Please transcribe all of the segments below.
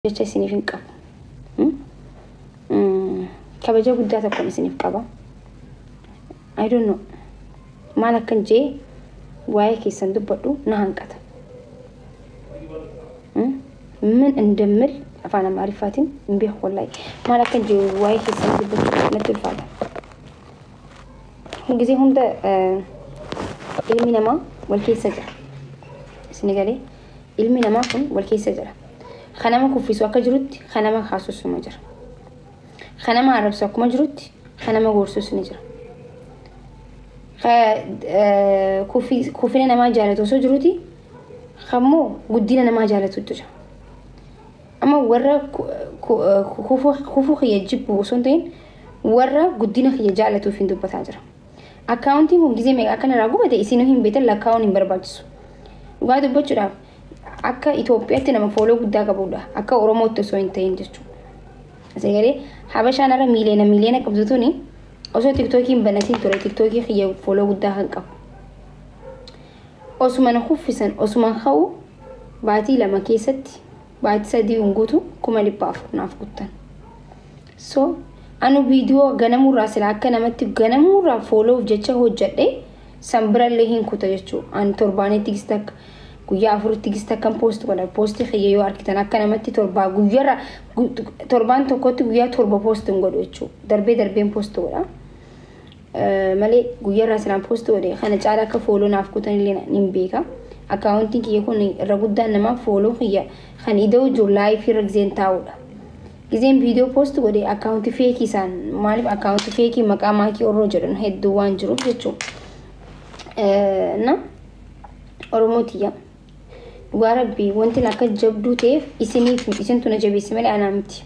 jecha isiniif hin qabu. Kabaja guddaa tokko isiniif qaba. I don't know. Maal akkan jee waa'ee keessan dubbadhu na hanqata. ምን እንደምል afaan amaariffaatiin hin beeku wallahi. Maal akkan jee waa'ee keessan dubbadhu natti ulfaata. Gisee hunda ilmi namaa wal keessa jira. Isin galee ilmi namaa kun wal keessa jira. Kanama kuffisu akka jirutti kanama haasosuma jira. Kanama arrabsu akkuma jirutti kanama gorsus ni jira. Kufina namaa jaalatu osoo jiruti kammoo guddina namaa jaalatu jira. Amma warra kufuu kiyya jibbu osoo hin ta'in warra guddina kiyya jaalatuuf hin dubbataa jira. Akkaawuntiin kun gisee meeqa akkanarraa gubate isinuu hin beektan lakkaa'uun hin barbaachisu. Dhugaa dubbachuudhaaf akka Itoophiyaatti nama fooloo guddaa qabudha. Akka Oromootti osoo hin ta'in jechuudha. Asirratti Habashaan ara miiliyoona qabdutuuni osoo TikTokiin banatiin ture TikTokii kiyya fooloo guddaa kan qabu. Osuma na kuffisan osuma ka'u baatii lama keessatti baatii sadii hunguutu 1,400 naaf guttan. So anu viidiyoo ganamurraa sila akka namatti ganamurraa fooloof jecha hojjedhe sanbirallee hin kuta jechuudha. Ani torbaanetti gistakka guyyaa afuritti gistakkan poost godha. Poostii kiyya yoo argitan akka namatti torbaan tokkotti guyyaa torba poost hin godhu jechuudha. Darbeen poost godha. Malee guyyaarraa silaan poost godhe kana caala akka fooloo naaf kutanillee hin beeka. Akkaawuntiin kiyya kun irra guddaan namaa fooloo kiyya kan ida'u jiru laayifii irra giseen taa'udha. Giseen viidiyoo poost godhe akkaawuntii feekii isaan maaliif akkaawuntii feekii maqaa maakii orroo jedhan hedduu waan jiruuf jechuudha. Na Oromootiyya dhugaa rabbii wanti akka jabduu ta'eef isintu na jabeesse malee anaa miti.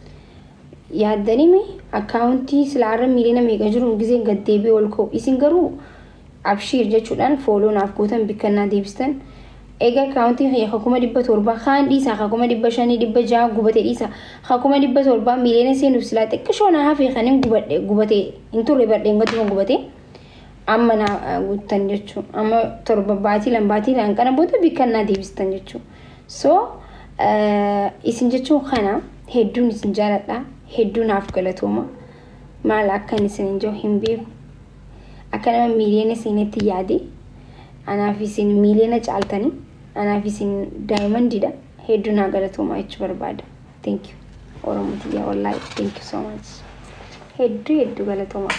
Yaaddanii akkaawuntii silaarra miiliyoona meeqa jiru giseen gad deebi'ee ol ka'u isin garuu abshiir jechuudhaan fooloo naaf gootan bikkannaa deebistan. Egaa akkaawuntiin kiyya 700 kaan dhiisaa 500 gubatee dhiisaa 700 miiliyoona seenuuf silaa xiqqishoo na hafee kan hin gubatee hin turre badheen gadi kan gubatee amma na guttan jechuudha. Amma torba baatii laan kana booda bikkannaa deebistan jechuudha. So isin jechuun kana hedduun isin jaaladha. Hedduu naaf galatooma. Maal akkan isin jiru hin beeku. Akka nama miiliyoona seenetti yaade anaaf isin miiliyoona caaltanii anaaf isin daayimandiidha. Hedduu naa galatooma jechuu barbaada. Thank you. Oromotiyyaa wallahi thank you so much. Hedduu galatooma.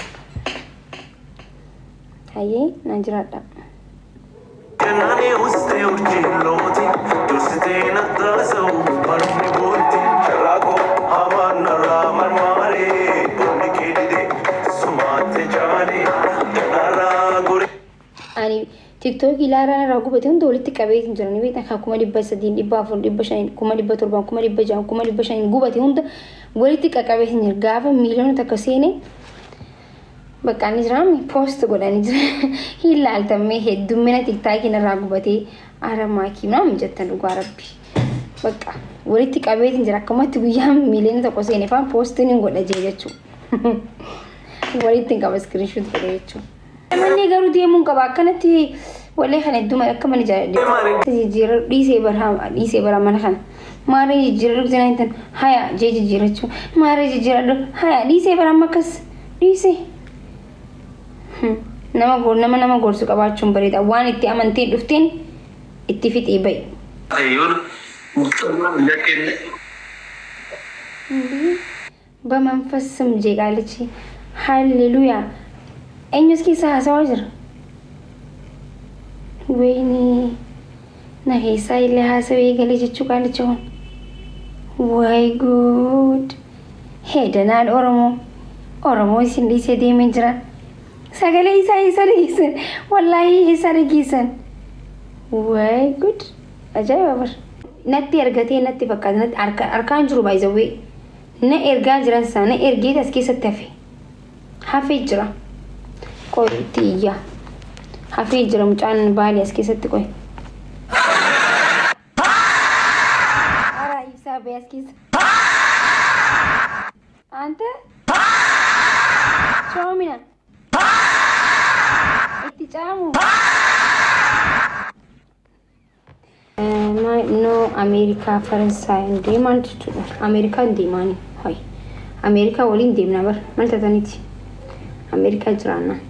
Hayyee naan jiraadha. Kanani uste urjillooti dursitee nattaasa'u marni boolti raako amanarraa marmaaree onni keedide sumaate jaanii ganarraa gore. Ani TikTok ilaalaan irraa gubate hunda walitti qabee hin jirani beektan kan 300, 400, 500, 700, 600, 500 gubate hunda walitti qaqqabee hin jiru. Gaafa miiliyoona takka seene bakka ni jiraami post godhanii jira. Hilaaltamee heddummina TikTokiin irraa gubatee aramaakii naam jettan dhugaa rabbi. Bakka walitti qabee hin jira akkumatti guyyaa miiliyoona tokko seene faan postiin hin godha jee jechuudha. Walitti hin qaba screenshot godhe jechuudha. Manni garuu deemuun qaba akkanatti wallee kana hedduma akka mana jijjiirra dhiisee bara mana kana. Maaree jijjiirra dhugdina hintan haya jee jijjiirrachuu. Maaree jijjiirra haya dhiisee bara amma akkas dhiisee. Nama gorsu qabaachuun bareeda. Waan itti amantee dhufteen itti fixee ba'i. Bamanfas sumjee qaalichi. Halleluuyaa. Eenyus keessa haasawaa jira. Wayni na keessaa illee haasawee galee jechuu qaalicha kun. Waay guud. Heedanaan Oromoo isin dhiisee deemee jira. Sagalee isa dhiisan. Wallaahi isa dhiisan. Waay guud. Ajaa'iba bar. Natti ergatee natti fakkaata. Harkaan jiru baay'isawwee. Na ergaa jiran isaa na ergee as keessatti hafe. Hafee jira. Qoytii iyyaa. Hafee jira mucaan baalii as keessatti qoy. Ara ibsaa bee as keessa. Ante? Shoomina. Itti caamu. no America Faransaay deemaan jechuudha. Amerikaan deemaani. Hay. Amerikaa waliin deemna bar. Maal taataniiti? Amerikaa jiraannaan.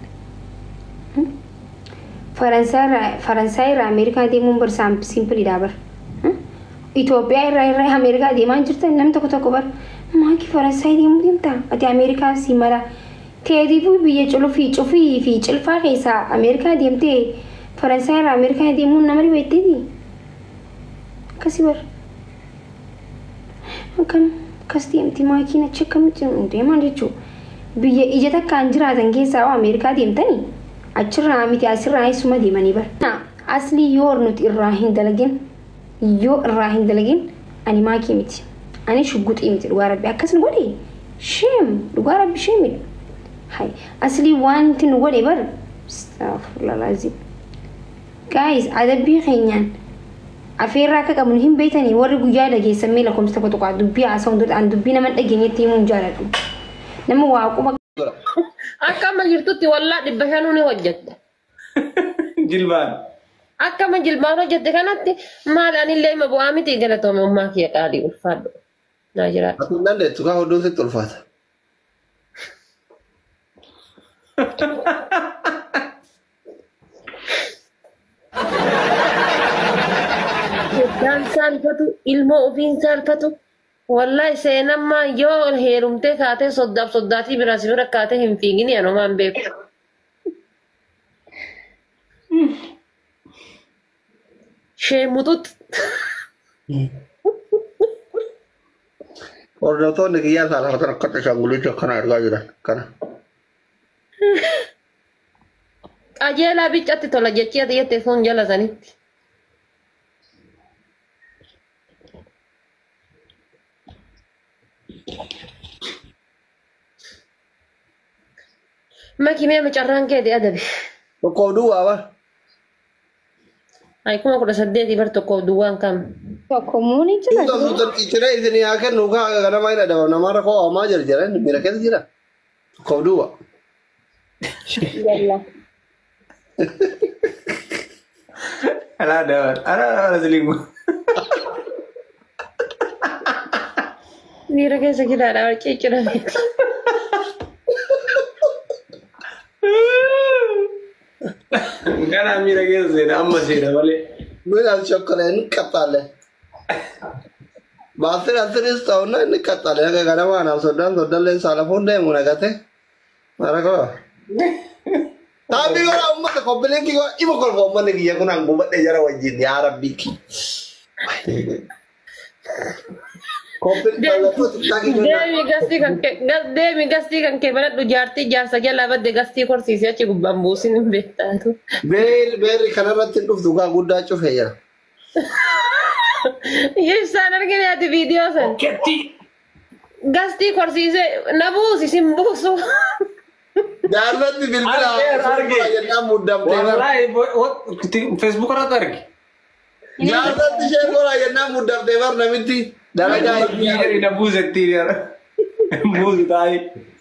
Faransaay irraa Amerikaa deemuun bar simple dha bar. Itoophiyaa irraa Amerikaa deemaan jirtan namni tokko bar. Maaki Faransaay deemuu deemta? Ati Amerikaa si mala. Teediifuu biyya cufii fi cilfaa keessaa Amerikaa deemtee Faransaay irraa Amerikaa deemuun nama ribeetteeti. Akkasii bar. Akkas deemti maakiin achi akkamitti deemaan jechuudha. Biyya ija takkaan jiraatan keessaa Amerikaa deemtanii achirraa miti asirraa isuma deemanii bar. Asli yoo nuti irraa hin dalagin ani maakii miti. Ani shugguxii miti dhugaa rabbi akkasni godhe sheem dhugaa rabbi sheemidha. Hai asli wanti nu godhe bar astaghfirullah lazim. Guys adabbii keenyaan afeerraa akka qabnu hin beektanii warri guyyaa dhageessan mee lakkoofsa tokko tokko dubbii haasaa hunduudhaan dubbii nama dhageenyetti himuun jaalladhu. Nama waaquma akkama jirtutti wallaa 500 ni hojjette. Jilbaan. Akkama jilbaan hojjette kanatti maal anillee ima bu'aa miti galatoome ummaa kiyya qaalii ulfaadhu. Naa jiraatu. Aku dandeettu kaa hodhuun sitti ulfaata. Dan salfatu ilmo ofiin salfatu wallahi seenammaa yoo heerumtee kaatee soddaatii biraa si bira kaatee hin fiigini anumaan beeku. Sheemutut. Hordoftoonni kiyyaa saalafatan akkatti shangulicha kana argaa jiran kana. Qajeelaa biccatti tola jechii ati jettee sun jala sanitti. Makimee macarraan keeti adabi. Tokkoof duwwaa ba? Ay kuma 18 bar tokkoof duwwaan kam. Tokko muuni jira. Iddoo suutan ichiree isinii haa kennu kaa ganama hin adabam namarra koo homaa jiran miira keessa jira. Tokkoof duwwaa. Yalla. Ala dapat. Ala selingkuh. Miira keessa jiraadha ciccira miti. Kana mira keessa seena amma seena malee. Midhaan shokkolee ni qaxxaalle. Baasii asiris ta'uun ni qaxxaalle akka ganama anaaf soddaallee saalafuun deemu nagate. Mara koo. Tapi kalau umat komplain kiko ibu kalau umat lagi yang kunang buat dia jara wajib ya Rabbi ki. Komplain kalau tu lagi Demi gasti kan ke barat du jarti jar saja labat de gasti kursi sia ci bambusin betta tu. Ber kana ratin tu juga guda cufe ya. Yes sanar gini ada video san. Gasti kursi se nabusi simbusu. Jalan di bilbila. Ayatnya mudah Wallahi Facebook rata argi. Jalan di share kau ayatnya mudah tebar namiti. Dalaga ina buzet tiri. Buz tai.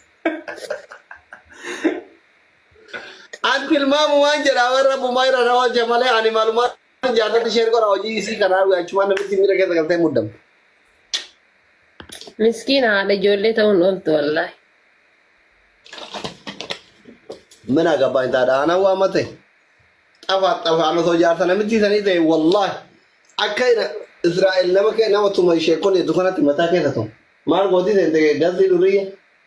Antil mamu anjir awara bumaira rawal jamale animal ma jalan di share kau rawaji isi karena cuma namiti mira kita kerja mudah. Miskin ada jolle tahun oltu wallahi. Mana gabain tada anak wa mate. Apa anu so jarta namiti sani te wallahi. Akaina Israel nama kayak nama tu mai shekon itu kan hati mata kayak tu. Mal godi sente gazi duriya.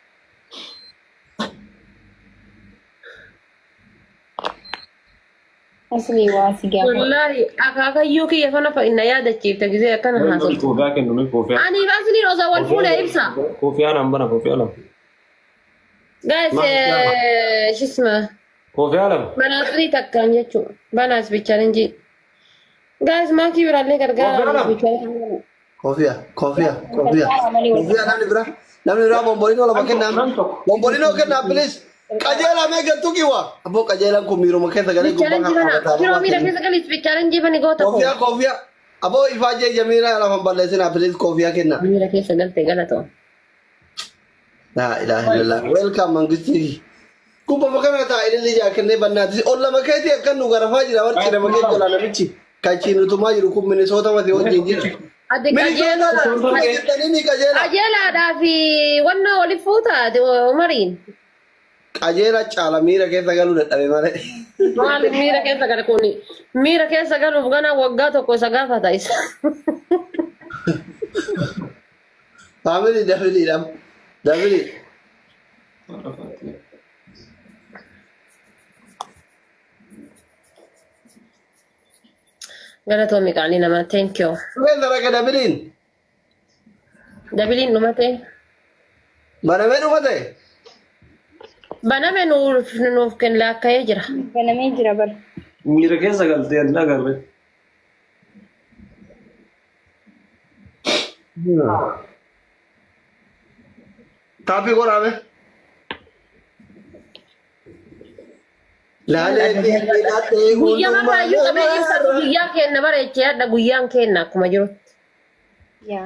Asli wasi gaya. Wallahi aka yuki ya fana fa inna yada cipta gize akan hasil. Kofiya kan dulu kofiya. Ani asli roza wal fula ibsa. Kofiya nam bana kofiya lam. Guys shisma. Kofiya lam. Bana asli takkan jechu. Bana asbi challenge. Guys maki biralle gargara Kofia. Kofia namni bira bombolino la makenna. Bombolino kenna please. Kajela mega tukiwa. Abo kajela ko miro maketa gale ko banga. Miro mira kesa kali asbi challenge bani gota ko. Kofia. Abo ifaje jamira la mamballe sina please kofia kenna. Mira kesa galte galato. La ilaha illallah. Welcome mangisti. Kuba makana ta ilili ja kenne bannati. Olla makati akan nugara fajira warti da maketi la namici. Kachiin utumaa jiru kun Minnesota mati wajjin jira. Ati Minnesota ni qajeela. qajeelaadhaa fi wanna waliif fuutaati Umariin. Qajeela caala miira keessa galuu dadhabe malee. Maali miira keessa gale kuni? Miira keessa galuuf gana waggaa tokko isa gaafata isa. Family dafiliidhaan. Dafilii. Galatoomi qaalii namaa thank you. Ween dalaga dabiliin. Dabiliin dhumate. Banamee dhumate. Baname nuuf kenna akka'ee jira. Banamee jira bar. Miira keessa galtee adda agarre. Taapii qoraame. Laalee fi Guyyaa marraayyuu qabee ibsatu guyyaa kenna bareechee adda guyyaan kenna akkuma jirutti. Yaa.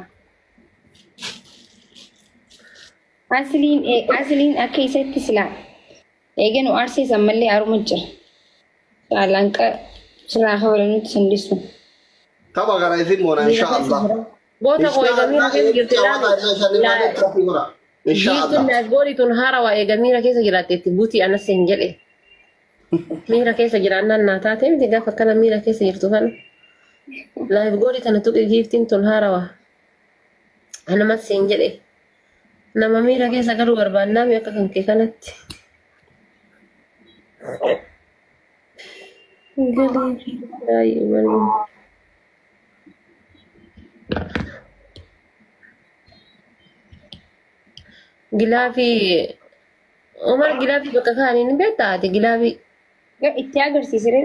Asliin akka isatti silaa. Eeganu aarsiisan mallee haaruma jira. Shaalanqa sirraa hawalanutti sandisu. tapha kana isin moona inshaallah. Goota koo eegamiira keessa jirti laala. Inshaallah. Gootituun haarawaa eegamiira keessa jiraatteetti buutii anas hin jedhe. Miira keessa jiraannaan naa taatee miti gaafa akkana miira keessa jirtu kana. Laayif gooti tana tuqi giiftiin tun haarawaa. Anamas hin jedhe. Nama miira keessa galuu barbaannaami akka kan kee kanatti. Gilaafii Omar gilaafii bakka kaaniin hin beektaate gilaafii. Itti agarsiisire.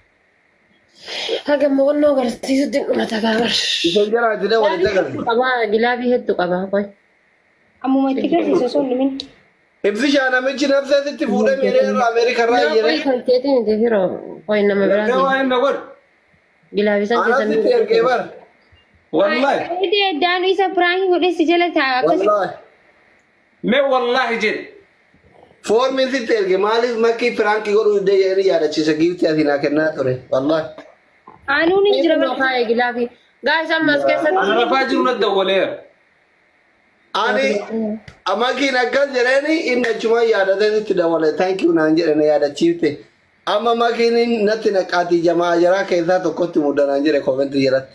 Hagam mo'annoo agarsiisutti dhumata gaabar. Isin jala itti walitti agarsiisa. Qabaa gilaafii hedduu qabaa qoy. Ammuma itti agarsiisa osoo hin dhumin. Ibsi shaanamichi nafseetitti fuudhee miilee Ameerikaa irraa Qoy iyyee. kan keetiin itti firoo qoy nama Ergaa biraati. waa hin godhu. Gilaafii san keessan Anasitti ergee bara. Wallahi. Idee daanu isa piraanki godhessi jala taa'a akkasii. Wallahi. Mee wallahi jedhe. Foormiin sitti erge maaliif makkii firaankii godhuu iddoo jedhanii yaadachiisa giiftii ati naa kennaa ture. Wallahi. Aanuun hin jira Eegumoo kaa'ee gilaafii. Gaa'isa ammas keessatti. Ana rafaa jiru na dawwaleera. Ani amakiin akkas jedhanii inni achuma yaadatee sitti dabale thank you naan jedhe na yaadachiifte. Amma makiin natti naqaatii jamaa jaraa keessaa tokkotti muddanaan jedhe koomenti jedhatti.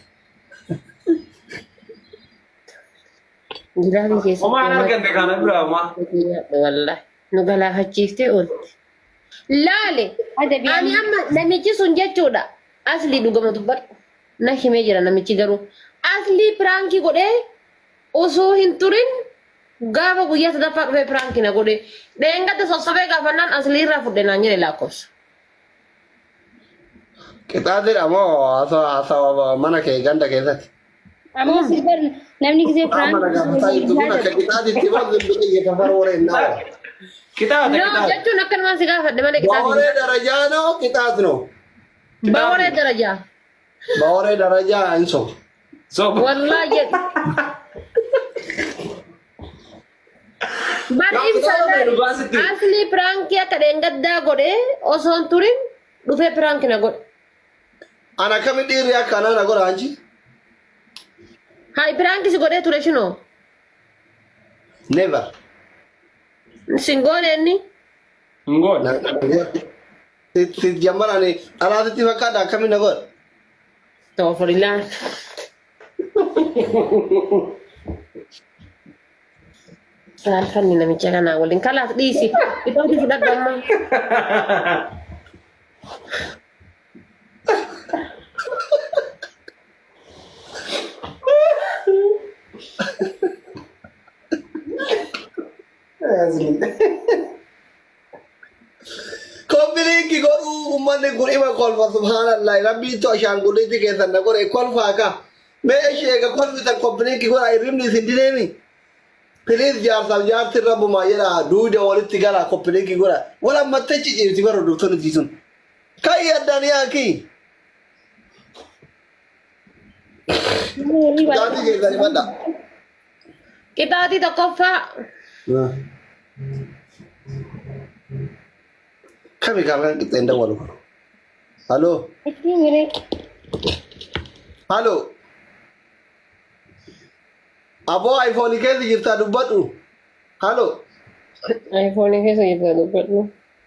Gilaafii keessatti. Homaa hin argante kana biraa homaa. Wallahi. Nu galaafachiiftee oolti. Laale. Ani amma namichi sun jechuudha. Aslii dhugama dubbadhu. Na himee jira namichi garuu. Aslii piraankii godhee osoo hin turin gaafa guyyaa sadaffaa dhufee piraankii na godhee. Dheengatti sossobee gaafannaan aslii irraa fudhe naan jedhe lakkoofsa. Qixaatidha moo haasawaa mana kee ganda keessatti? Amma silbar namni gisee Amma na gaafataa jirtu kun akka piraanki. qixaatitti waan zimbiqee geeffafar waree hin dhaala. Kitaaba No kitaaba. jechuun akkanumaan si gaafadhe malee qixaati. Bawaree darajaa noo qixaat noo? Bawaree darajaa. Bawaree darajaa hin soba. Soba. Wallahi jedhe. Bari ibsadhaan asli piraankii akka dheengaddaa godhee osoo hin turin dhufee piraankii na godhe. Ana kami dhiirri akka anaa na godha anchi? Hai piraankii si godhee ture shinoo. Never. Singoone inni. Ngoon. Si jammarani alaatitti fakkaata akkami na godha? Tooforilaan. Saalfanni namicha kanaa waliin kalaas dhiisi. Itooti fudhadhu amma. Kombiniinki godhuu uummanni kun ima kolfa subhaanallah rabbiitu ashaanguliitti keessan na godhe kolfaa ka mee ishee eega kolfisan kombiniinki godha hirribni isin dideemi piliis jaarsaaf jaarti rabbumaa jedha duuda walitti gala kombiniinki godha wal ammattee ciciibsi bara duftonni jisun kan yaddan yaaki jaarti keessan himadha. Qixaatii tokkoffaa. Kami kami kita indah walu. Halo. Itti miree. Halo. Abo iPhone ke jirta dubbatu. Halo. iPhone ke jirta dubbatu.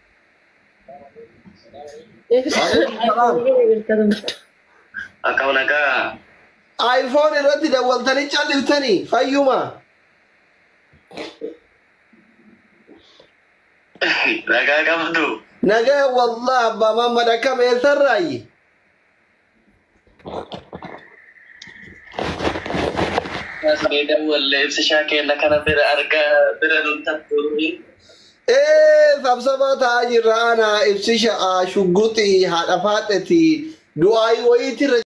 Akkam nagaa. iPhone irratti dawwaltanii calliftanii fayyuma. Nagaa qabdu. Nagaa wallah abbaa Muhammad akkam eessarraayi. Asliida wallee ibsa shaakella kana bira argaa bira nutti sabsaba ta'aa jirra ana ibsi shugguxii haadha faadhati du'aayi wayiitirra